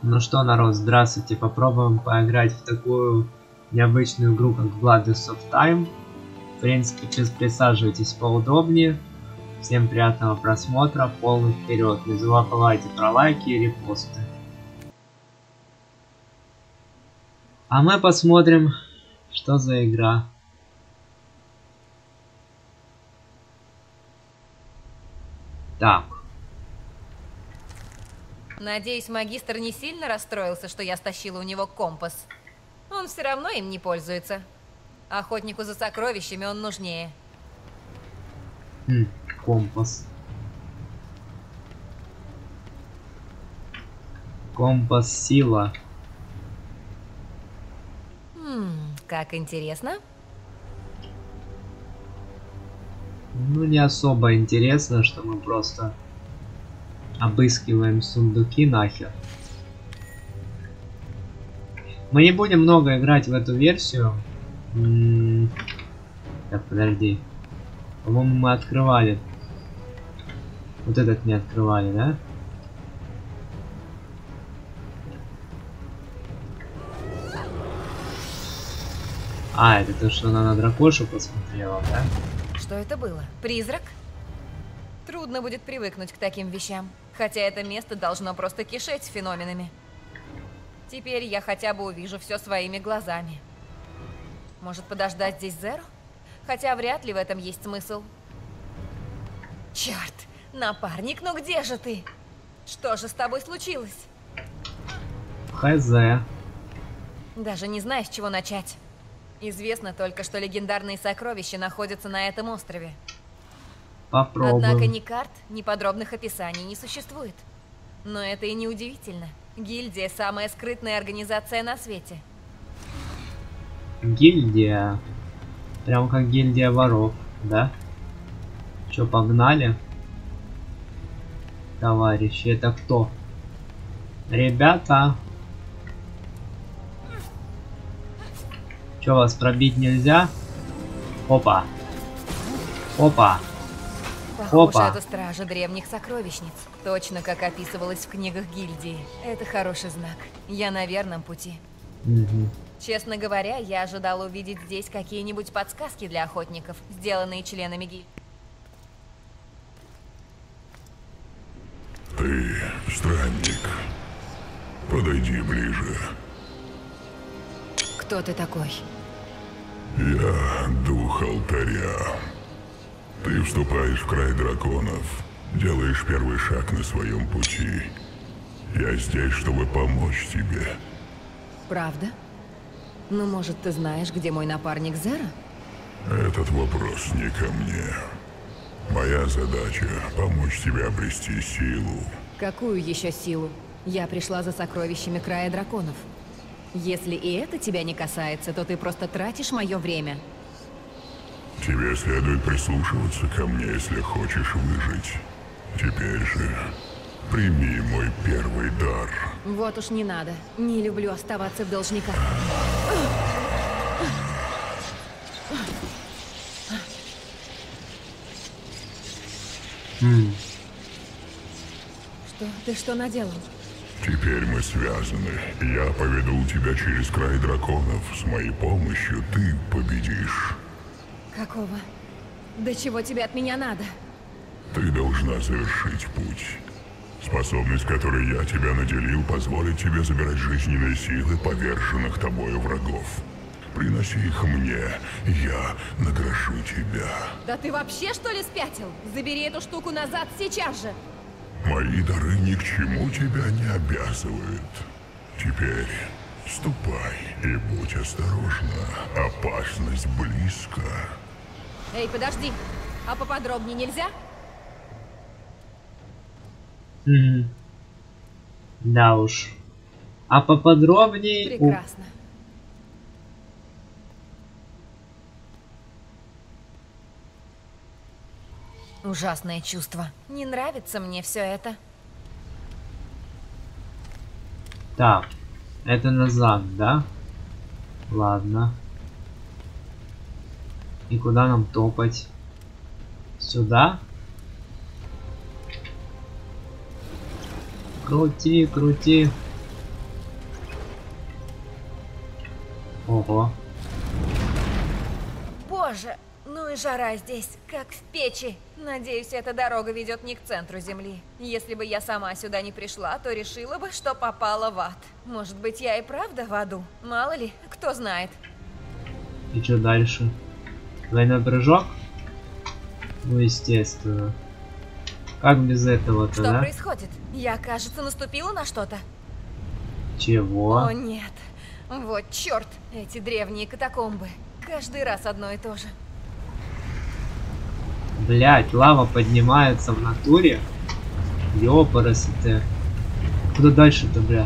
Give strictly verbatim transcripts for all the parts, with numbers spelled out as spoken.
Ну что, народ, здравствуйте. Попробуем поиграть в такую необычную игру, как Bloodless of Time. В принципе, присаживайтесь поудобнее. Всем приятного просмотра, полный вперед. Не забывайте про лайки и репосты. А мы посмотрим, что за игра. Так. Надеюсь, магистр не сильно расстроился, что я стащила у него компас. Он все равно им не пользуется. Охотнику за сокровищами он нужнее. Хм, компас. Компас сила. Хм, как интересно. Ну, не особо интересно, что мы просто обыскиваем сундуки нахер. Мы не будем много играть в эту версию. М-м- так, подожди. По-моему, мы открывали. Вот этот не открывали, да? А, это то, что она на дракошу посмотрела, да? Что это было? Призрак? Трудно будет привыкнуть к таким вещам. Хотя это место должно просто кишеть феноменами. Теперь я хотя бы увижу все своими глазами. Может, подождать здесь Зеру? Хотя вряд ли в этом есть смысл. Черт! Напарник, ну где же ты? Что же с тобой случилось? Хз. Даже не знаю, с чего начать. Известно только, что легендарные сокровища находятся на этом острове. Попробуем. Однако ни карт, ни подробных описаний не существует. Но это и не удивительно. Гильдия – самая скрытная организация на свете. Гильдия. Прям как гильдия воров, да? Чё, погнали? Товарищи, это кто? Ребята. Чё, вас пробить нельзя? Опа. Опа. Похоже, Опа. это стражи древних сокровищниц. Точно как описывалось в книгах гильдии. Это хороший знак. Я на верном пути. Угу. Честно говоря, я ожидала увидеть здесь какие-нибудь подсказки для охотников, сделанные членами гильдии. Ты странник. Подойди ближе. Кто ты такой? Я дух алтаря. Ты вступаешь в край драконов, делаешь первый шаг на своем пути. Я здесь, чтобы помочь тебе. Правда? Ну, может, ты знаешь, где мой напарник Зера? Этот вопрос не ко мне. Моя задача — помочь тебе обрести силу. Какую еще силу? Я пришла за сокровищами края драконов. Если и это тебя не касается, то ты просто тратишь мое время. Тебе следует прислушиваться ко мне, если хочешь выжить. Теперь же прими мой первый дар. Вот уж не надо. Не люблю оставаться в должниках. М. Что? Ты что наделал? Теперь мы связаны. Я поведу тебя через край драконов. С моей помощью ты победишь. Какого? Да чего тебе от меня надо? Ты должна завершить путь. Способность, которой я тебя наделил, позволит тебе забирать жизненные силы поверженных тобою врагов. Приноси их мне, я награжу тебя. Да ты вообще что ли спятил? Забери эту штуку назад сейчас же! Мои дары ни к чему тебя не обязывают. Теперь ступай и будь осторожна. Опасность близко. Эй, подожди! А поподробнее нельзя? Мгм. Да уж. А поподробнее... у- Прекрасно. Ужасное чувство. Не нравится мне все это. Так. Это назад, да? Ладно. И куда нам топать? Сюда? Крути, крути. Ого. Боже, ну и жара здесь, как в печи. Надеюсь, эта дорога ведет не к центру Земли. Если бы я сама сюда не пришла, то решила бы, что попала в ад. Может быть, я и правда в аду? Мало ли, кто знает. И что дальше? Двойной прыжок? Ну, естественно. Как без этого-то, Что да? происходит? Я, кажется, наступила на что-то. Чего? О, нет. Вот черт, эти древние катакомбы. Каждый раз одно и то же. Блять, лава поднимается в натуре. Ёпарасы ты. Куда дальше-то, бля?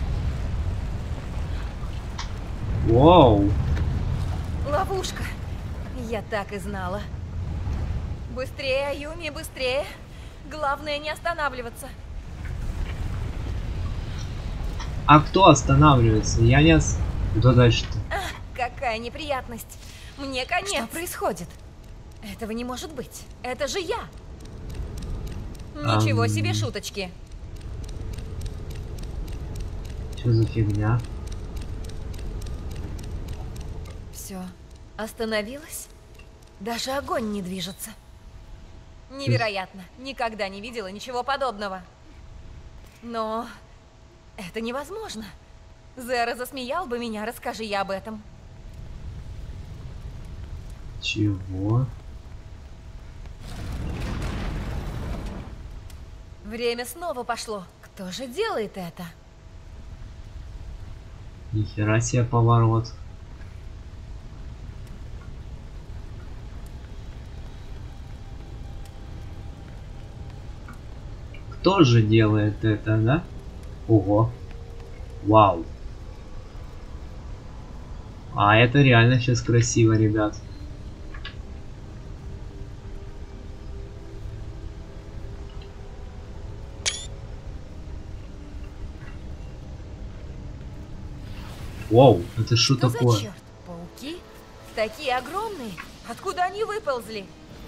Воу. Ловушка. Я так и знала. Быстрее, Аюми, быстрее. Главное не останавливаться. А кто останавливается? Я не... Ос... Куда дальше-то? Ах, какая неприятность. Мне конец. Что происходит? Этого не может быть. Это же я. Ничего Ам. себе шуточки. Что за фигня? Все. Остановилось? Даже огонь не движется. Невероятно. Никогда не видела ничего подобного. Но это невозможно. Зеро засмеял бы меня, расскажи я об этом. Чего? Время снова пошло. Кто же делает это? Нихера себе поворот. Кто же делает это, да? Ого. Вау. А это реально сейчас красиво, ребят. Вау, это что Что такое? за черт? Пауки? Такие огромные. Откуда они выползли?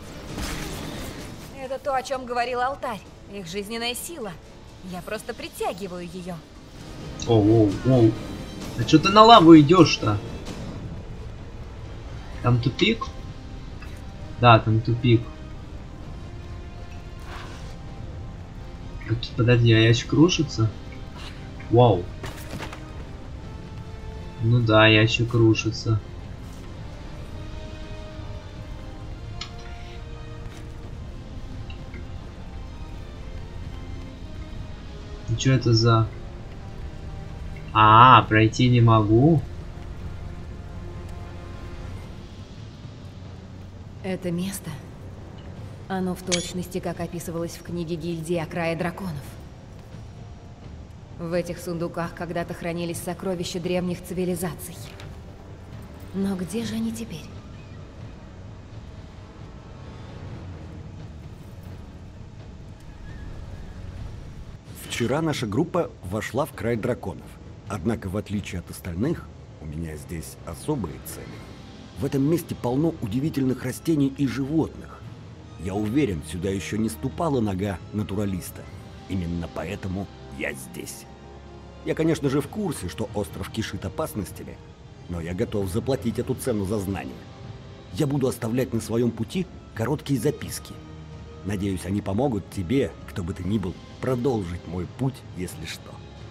Это то, о чем говорил алтарь. Их жизненная сила. Я просто притягиваю ее. Оу, оу, оу. А что ты на лаву идешь-то? Там тупик? Да, там тупик. Подожди, а ящик рушится? Вау. Ну да, ящик рушится. И что это за... А, пройти не могу. Это место, оно в точности, как описывалось в книге гильдии о крае драконов. В этих сундуках когда-то хранились сокровища древних цивилизаций. Но где же они теперь? Вчера наша группа вошла в край драконов. Однако, в отличие от остальных, у меня здесь особые цели. В этом месте полно удивительных растений и животных. Я уверен, сюда еще не ступала нога натуралиста. Именно поэтому я здесь. Я, конечно же, в курсе, что остров кишит опасностями, но я готов заплатить эту цену за знания. Я буду оставлять на своем пути короткие записки. Надеюсь, они помогут тебе, кто бы ты ни был, продолжить мой путь, если что.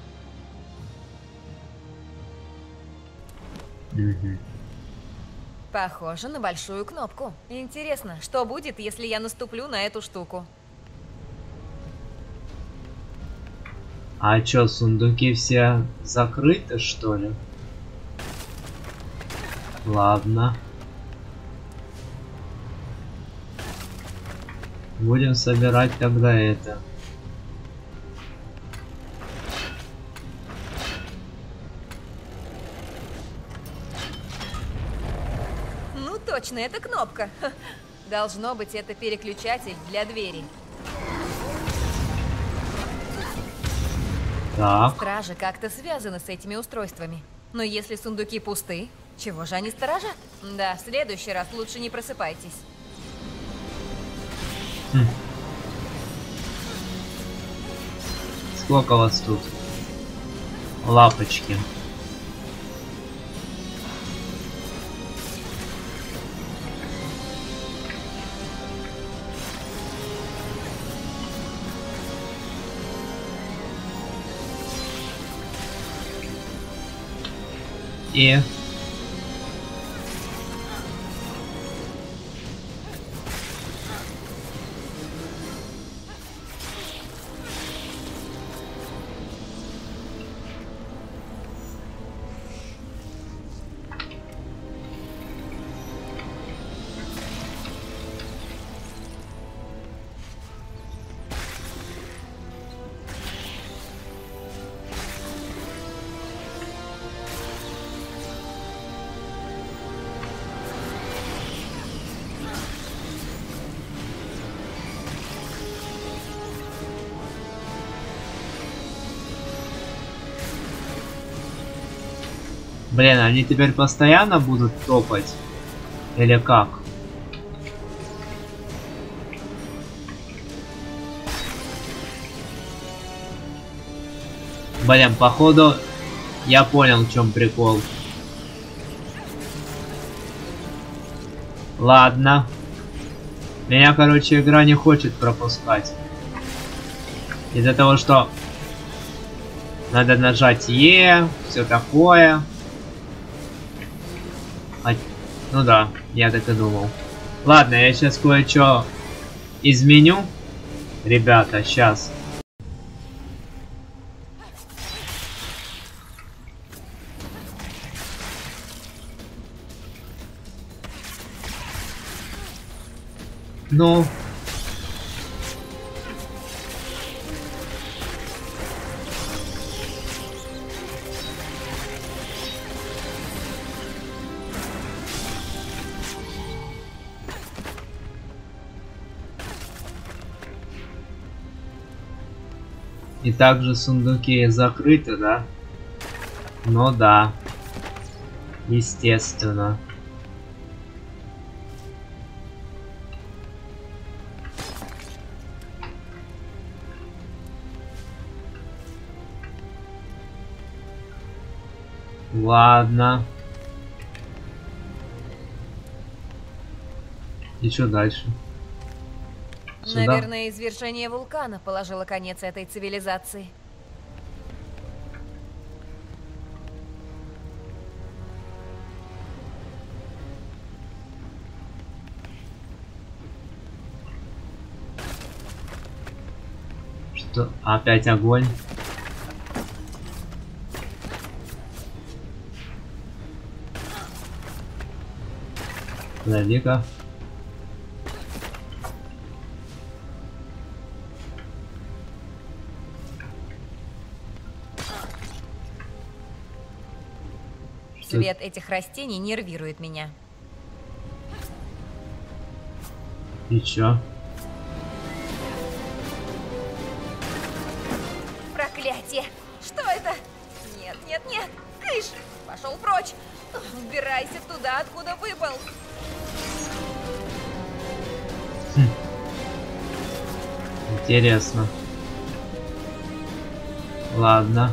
Угу. Похоже на большую кнопку. Интересно, что будет, если я наступлю на эту штуку? А чё, сундуки все закрыты, что ли? Ладно. Будем собирать тогда это. Ну точно, это кнопка. Ха. Должно быть, это переключатель для двери. Так. Стражи как-то связаны с этими устройствами. Но если сундуки пусты, чего же они сторожат? Да, в следующий раз лучше не просыпайтесь. Хм. Сколько вас тут? Лапочки. и... Блин, они теперь постоянно будут топать? Или как? Блин, походу я понял, в чем прикол. Ладно. Меня, короче, игра не хочет пропускать. Из-за того, что надо нажать Е, все такое. А... Ну да, я так и думал. Ладно, я сейчас кое-что изменю. Ребята, сейчас. Ну. И также сундуки закрыты, да? Ну да. Естественно. Ладно. И что дальше? Сюда? Наверное, извержение вулкана положило конец этой цивилизации. Что? Опять огонь? Подожди-ка. Цвет этих растений нервирует меня. И чё? Проклятие! Что это? Нет, нет, нет! Кыш! Пошел прочь! Убирайся туда, откуда выпал! Хм. Интересно. Ладно.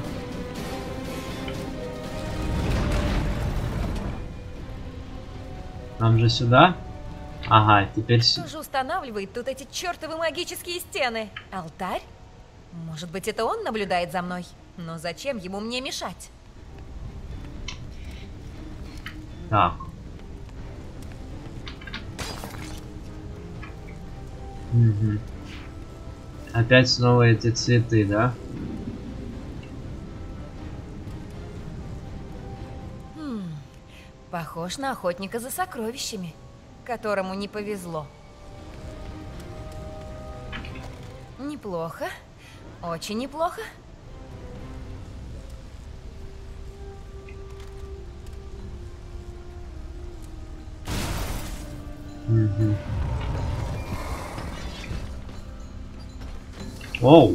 Нам же сюда? Ага, теперь сюда. Кто же устанавливает тут эти чертовы магические стены? Алтарь? Может быть, это он наблюдает за мной? Но зачем ему мне мешать? Так. Угу. Опять снова эти цветы, да? Похож на охотника за сокровищами, которому не повезло. Неплохо. Очень неплохо. Угу. Оу.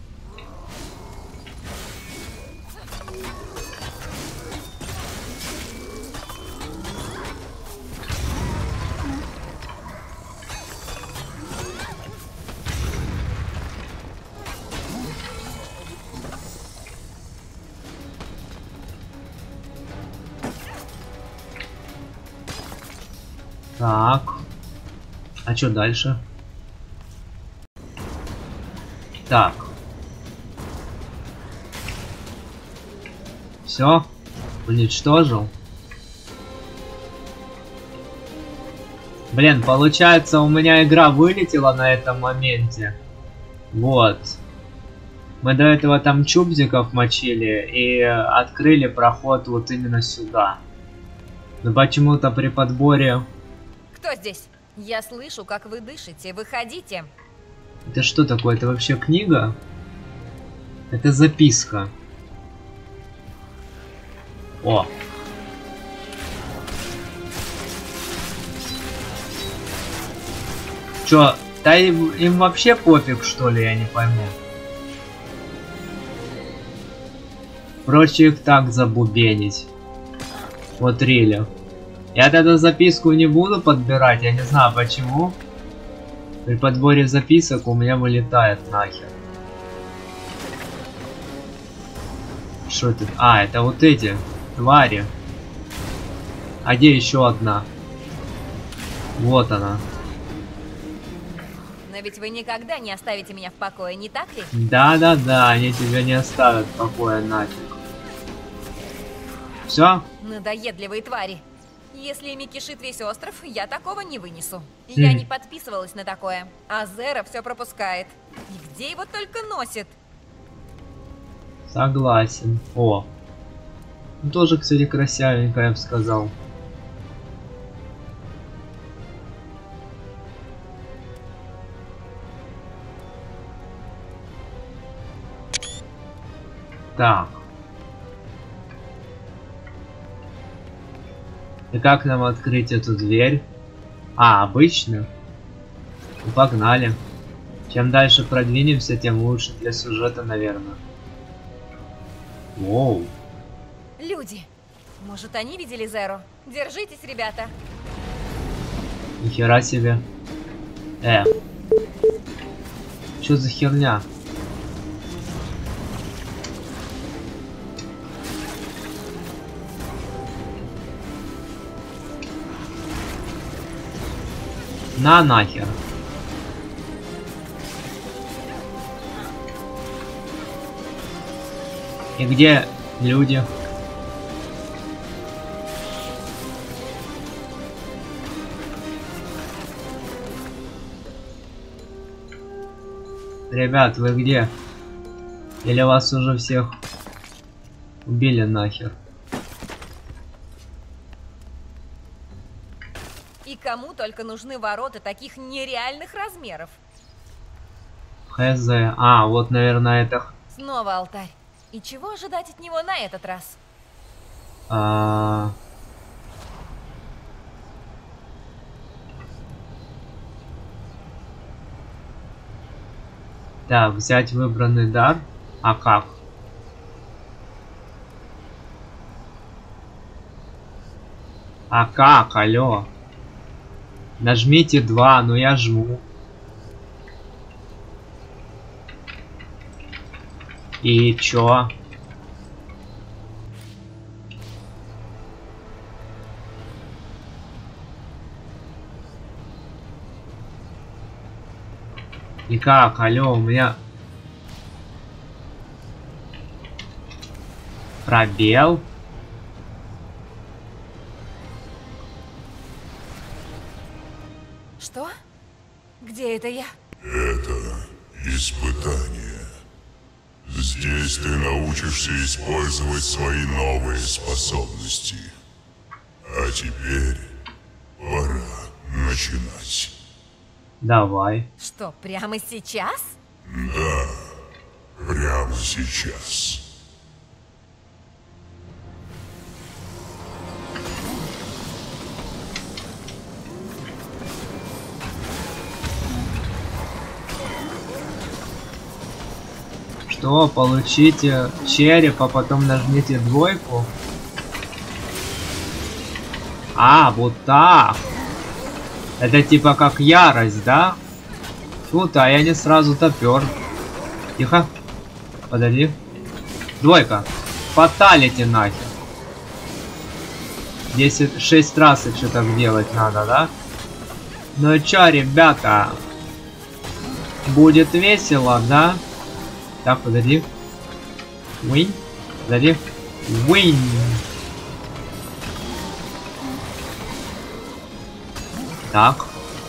Так. А что дальше? Так. Все. Уничтожил. Блин, получается, у меня игра вылетела на этом моменте. Вот. Мы до этого там чубзиков мочили и открыли проход вот именно сюда. Но почему-то при подборе... Кто здесь? Я слышу, как вы дышите. Выходите. Это что такое? Это вообще книга? Это записка. О! Чё, да им, им вообще пофиг, что ли, я не пойму. Проще их так забубенить. Вот рили. Я тогда записку не буду подбирать, я не знаю почему. При подборе записок у меня вылетает нахер. Что это? А, это вот эти твари. А где еще одна? Вот она. Но ведь вы никогда не оставите меня в покое, не так ли? Да-да-да, они тебя не оставят в покое нафиг. Все? Надоедливые твари. Если ими кишит весь остров, я такого не вынесу. Я Хм. не подписывалась на такое. А Зеро все пропускает. И где его только носит? Согласен. О. Ну, тоже, кстати, красивенько, я бы сказал. Так. И как нам открыть эту дверь? А, обычно. Ну, погнали. Чем дальше продвинемся, тем лучше для сюжета, наверное. Воу. Люди. Может, они видели Зеро? Держитесь, ребята. Нихера себе. Э. Чё за херня? На нахер. И где люди? Ребят, вы где? Или вас уже всех убили нахер? И кому только нужны ворота таких нереальных размеров? Хз. А, вот, наверное, это... Снова алтарь. И чего ожидать от него на этот раз? А... Так, взять выбранный дар. А как? А как, алло? Нажмите два, но я жму. И чё? И как, алло, у меня... Пробел? Что? Где это я? Это испытание. Здесь ты научишься использовать свои новые способности. А теперь пора начинать. Давай. Что, прямо сейчас? Да, прямо сейчас. Что, получите череп, а потом нажмите двойку? А, вот так. Это типа как ярость, да? Тут, а я не сразу топер. Тихо. Подожди. Двойка. Фаталити нахер. десять, шесть раз еще так делать надо, да? Ну чё, ребята? Будет весело, да? Так, подожди. Win. Подожди. Win. Так.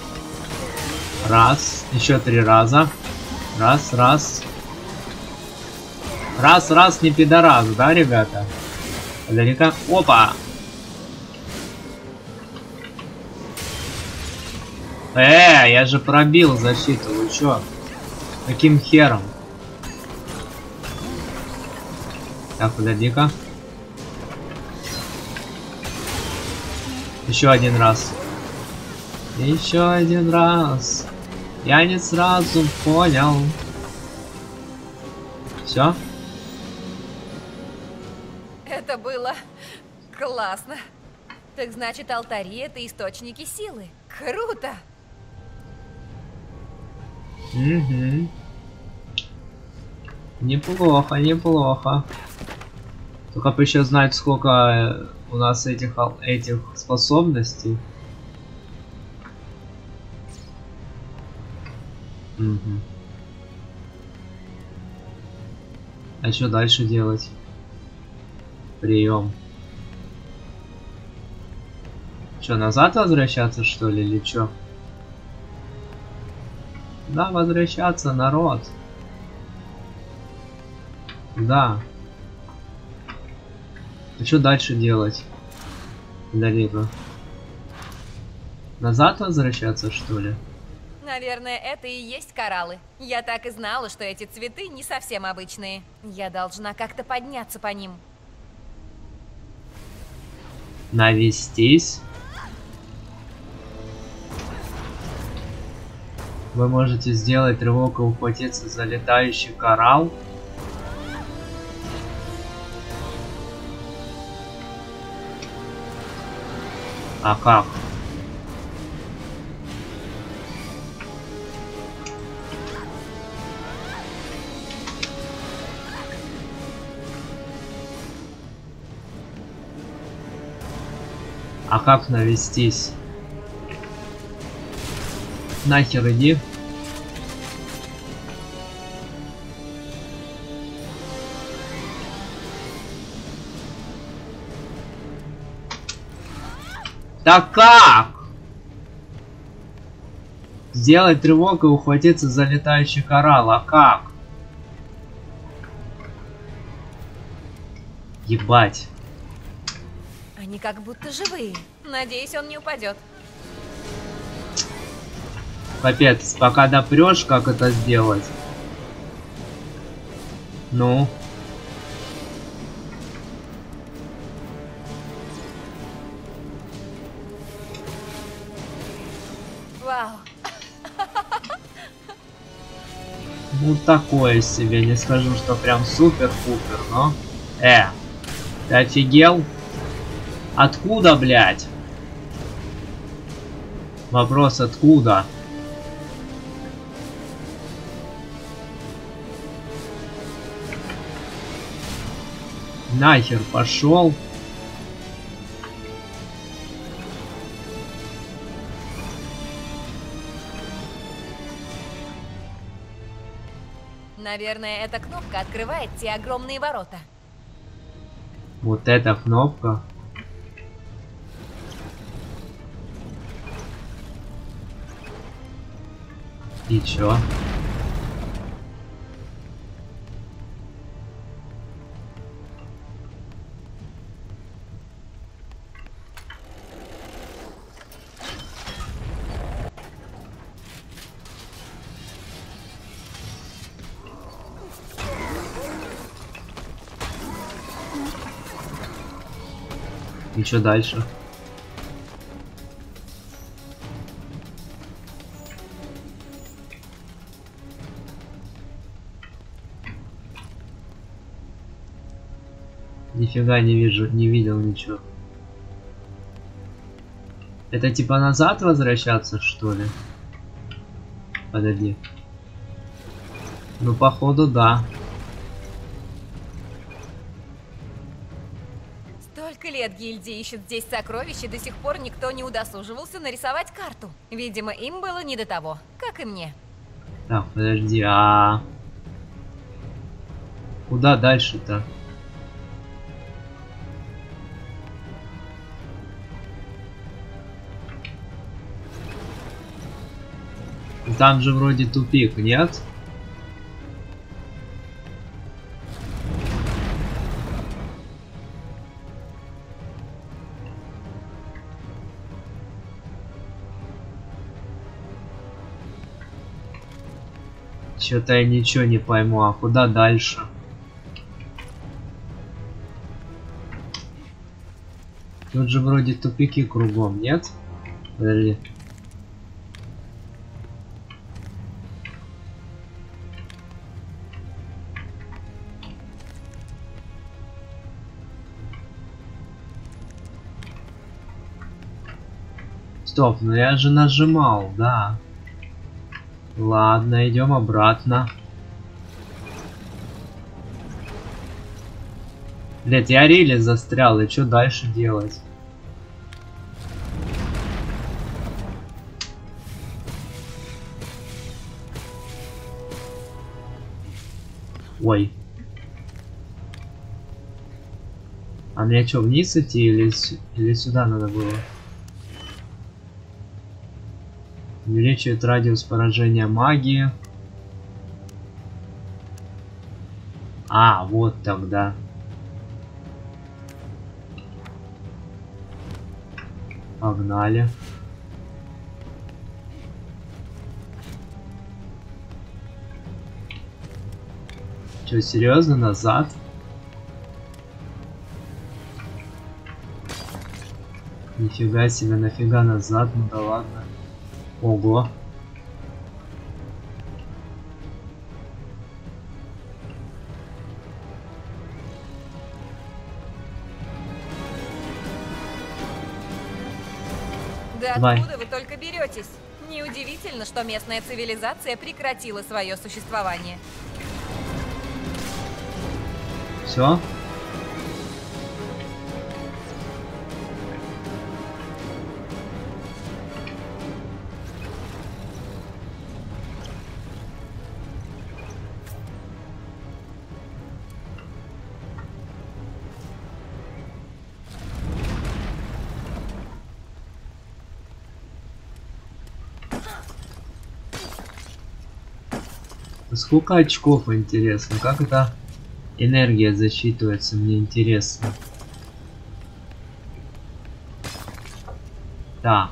Раз. Еще три раза. Раз, раз. Раз, раз, не пидорас, да, ребята? Далеко. Опа! Э, я же пробил защиту, вы чё? Каким хером? Так, подойди-ка. Еще один раз. Еще один раз. Я не сразу понял. Все? Это было классно. Так значит, алтари — это источники силы. Круто! Угу. Неплохо, неплохо. Только бы еще знать, сколько у нас этих, этих способностей. Угу. А что дальше делать? Прием. Что, назад возвращаться, что ли, или что? Да, возвращаться, народ. Да. А что дальше делать? Далеко. Назад возвращаться, что ли? Наверное, это и есть кораллы. Я так и знала, что эти цветы не совсем обычные. Я должна как-то подняться по ним. Навестись. Вы можете сделать рывок и ухватиться за летающий коралл. А как? А как навестись? Нахер иди. Так как? Сделать тревогу и ухватиться за летающий коралл. А как? Ебать. Они как будто живые. Надеюсь, он не упадет. Капец, пока допрешь, как это сделать? Ну. Вау. Ну такое себе, не скажу, что прям супер-пупер, но... Э, ты офигел? Откуда, блядь? Вопрос, откуда? Нахер пошел. Наверное, эта кнопка открывает те огромные ворота. Вот эта кнопка. И чё? И чё дальше? Нифига не вижу, не видел ничего. Это типа назад возвращаться, что ли? Подожди. Ну, походу, да. Столько лет гильдия ищет здесь сокровища, до сих пор никто не удосуживался нарисовать карту. Видимо, им было не до того, как и мне. Так, подожди, а... Куда дальше-то? Там же вроде тупик, нет? Что-то я ничего не пойму, а куда дальше? Тут же вроде тупики кругом, нет? Подожди. Стоп, ну я же нажимал, да. Ладно, идем обратно. Блять, я реле застрял, и что дальше делать? Ой. А мне что, вниз идти или, или сюда надо было? Увеличивает радиус поражения магии. А, вот тогда. Погнали. Че, серьезно, назад? Нифига себе, нафига назад, ну да ладно. Ого. Да Давай. откуда вы только беретесь? Неудивительно, что местная цивилизация прекратила свое существование. Все? Сколько очков, интересно? Как это энергия засчитывается, мне интересно. Так.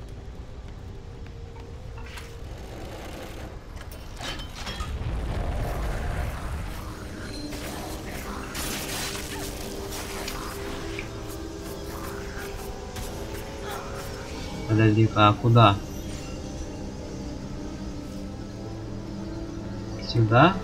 Подожди-ка, а куда? Сюда?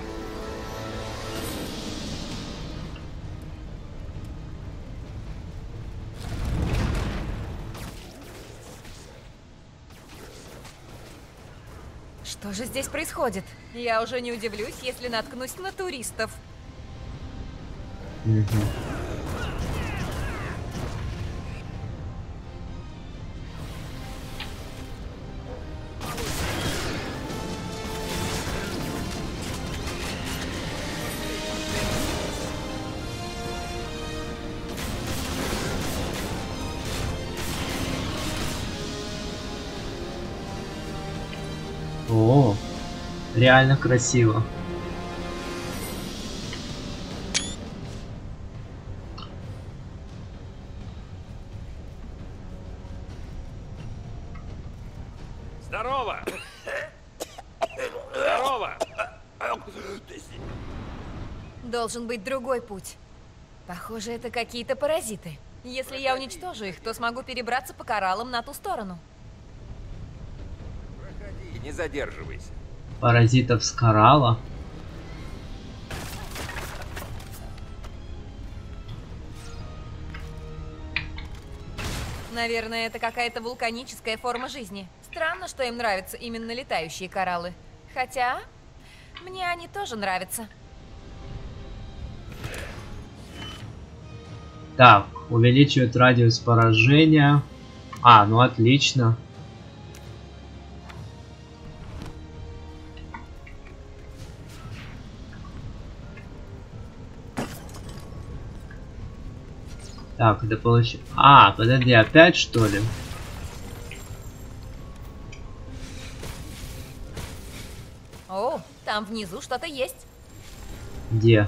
Что же здесь происходит? Я уже не удивлюсь, если наткнусь на туристов. Угу. О, реально красиво. Здорово! Здорово! Должен быть другой путь. Похоже, это какие-то паразиты. Если я уничтожу их, то смогу перебраться по кораллам на ту сторону. Проходи, не задерживайся. Паразитов с коралла. Наверное, это какая-то вулканическая форма жизни. Странно, что им нравятся именно летающие кораллы. Хотя, мне они тоже нравятся. Так, увеличивает радиус поражения. А, ну отлично. Так, это получилось. А, подожди, опять что ли? там внизу что-то есть. Где?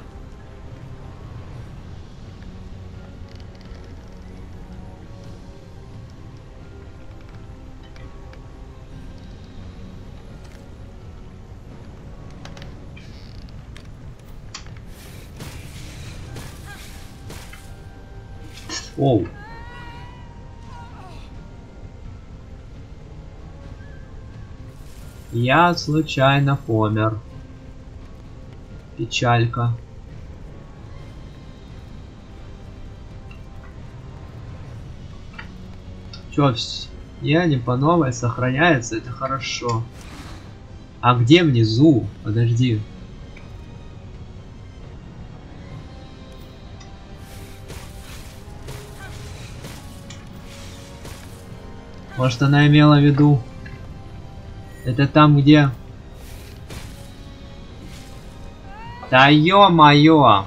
Оу. Я случайно помер. Печалька. Чё, я не по новой сохраняется, это хорошо. А где внизу? Подожди. Может, она имела в виду? Это там, где... Да ё-моё!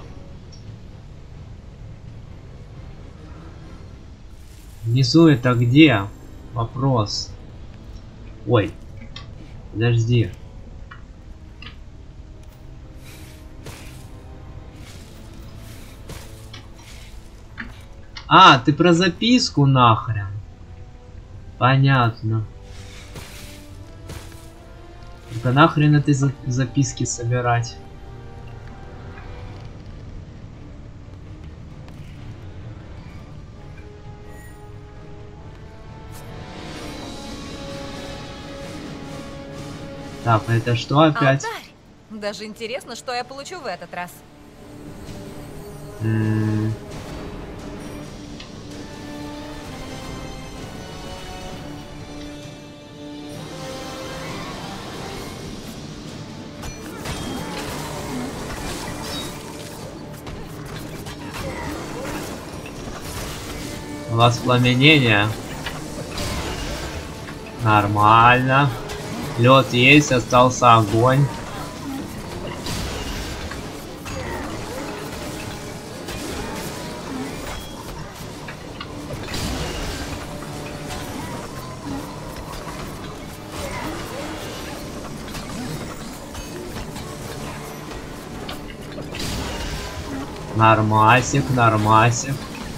Внизу это где? Вопрос. Ой. Подожди. А, ты про записку нахрен. Понятно. Это нахрен этой за записки собирать? Так, это что опять? Алтарь. Даже интересно, что я получу в этот раз. М-м. Воспламенение. Нормально. Лед есть, остался огонь. Нормасик, нормасик.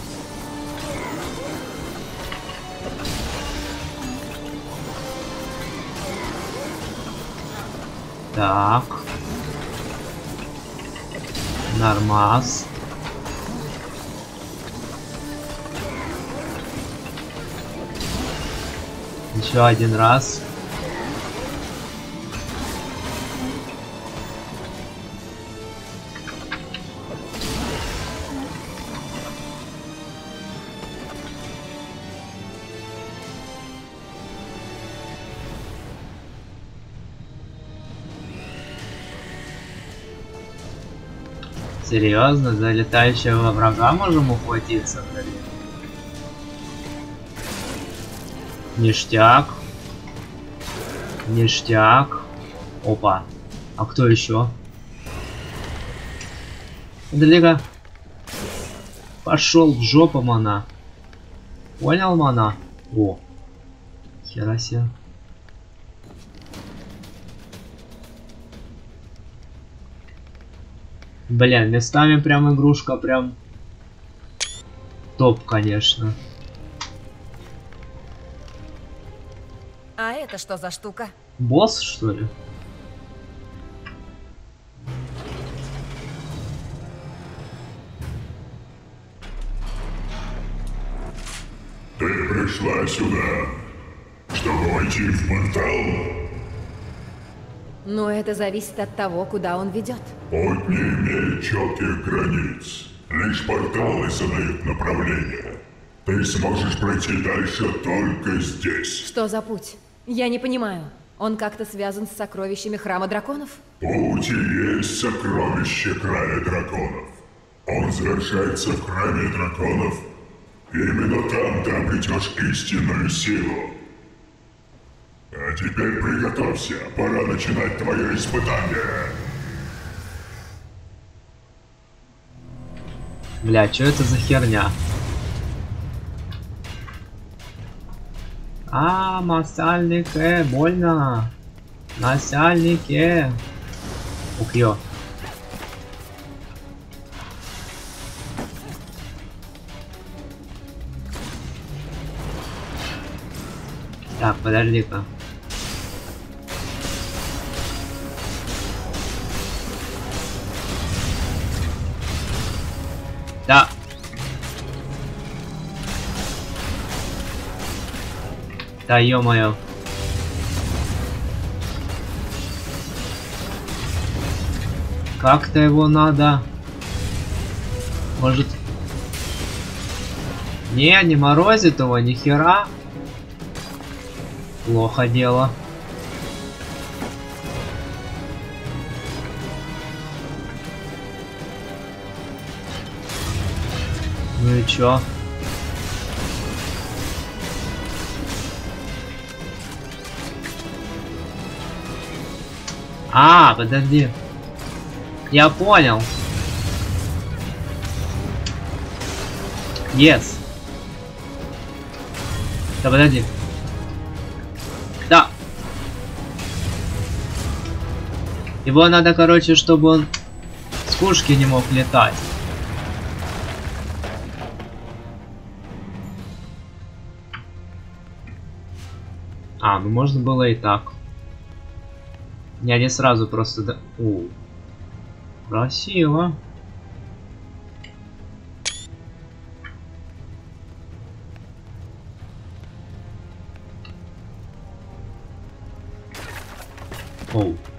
Так. Нормас. Еще один раз. Серьезно, за летающего врага можем ухватиться, блин? Ништяк. Ништяк. Опа. А кто еще? Далеко. Пошел в жопу, мана. Понял, мана? О. Хера себе. Блин, местами прям игрушка прям топ, конечно. А это что за штука? Босс, что ли? Ты пришла сюда, чтобы войти в портал? Но это зависит от того, куда он ведет. Путь не имеет четких границ. Лишь порталы задают направление. Ты сможешь пройти дальше только здесь. Что за путь? Я не понимаю. Он как-то связан с сокровищами Храма Драконов? Путь и есть сокровище Края Драконов. Он завершается в Храме Драконов. Именно там ты обретешь истинную силу. А теперь приготовься, пора начинать твое испытание. Бля, что это за херня? А, масальнике, больно. Насальнике. Ух, ё. Так, подожди-ка. Да. Да, ё-моё. Как-то его надо... Может... Не, не морозит его, ни хера. Плохо дело. Ну и чё? А, подожди. Я понял. Yes. Да подожди. Да. Его надо, короче, чтобы он с пушки не мог летать. А, ну можно было и так. Я не сразу просто... Да... О, красиво. Оу.